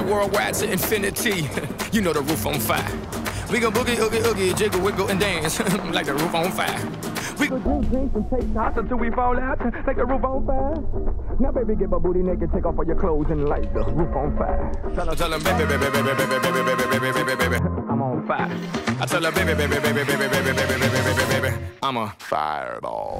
worldwide to infinity. You know the roof on fire. We gon' boogie, oogie, oogie, jiggle, wiggle, and dance like the roof on fire. We gon' drink drinks and take shots until we fall out like the roof on fire. Now, baby, get my booty naked, take off all your clothes and light the roof on fire. Tell them, baby, baby, baby, baby, baby, baby, baby, baby, baby, I'm on fire. I tell her, baby, baby, baby, baby, baby, baby, baby, baby, baby, I'm a fireball.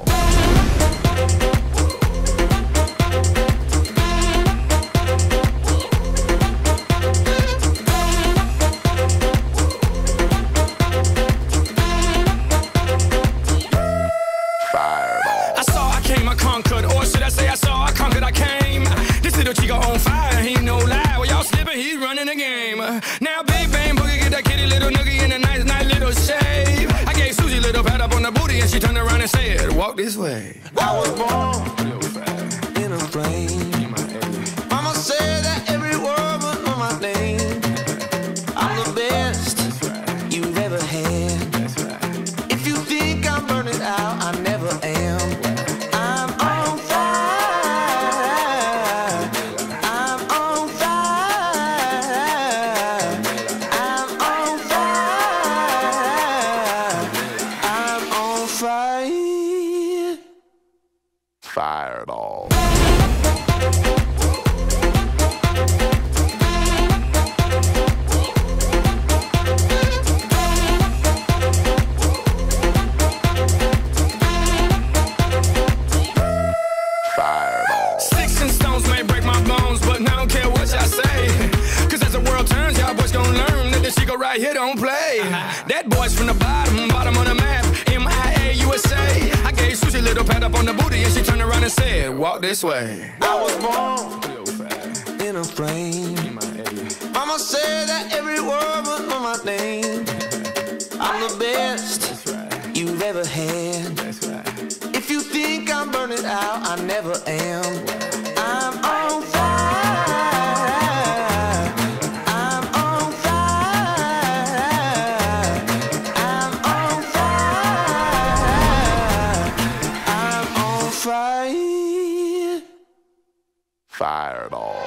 On fire, he no lie. Well, y'all slipping, he's running the game. Now, big bang boogie, get that kitty little noogie in a nice little shave. I gave Susie a little pat up on the booty, and she turned around and said, "Walk this way." I was born in a flame. Mama said that every word was on my name. I'm the best you've ever had. If you think I'm burning out, I never am. Fireball. Fireball. Sticks and stones may break my bones, but I don't care what y'all say. Cause as the world turns, y'all boys gon' learn that this shit right here don't play. That boy's from the bottom of the map. MIA USA. I gave Susie a little pat up on the booty, and she turned around and said, "Walk this way." I was born in a flame. Mama said that every word was on my name. I'm the best you've ever had. If you think I'm burning out, I never am. I'm on fire. I'm on fire. I'm on fire. I'm on fire. Fireball.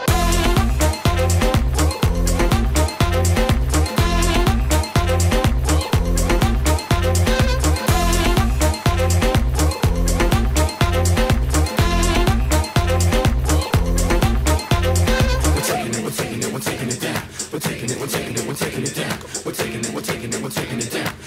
We're taking it down.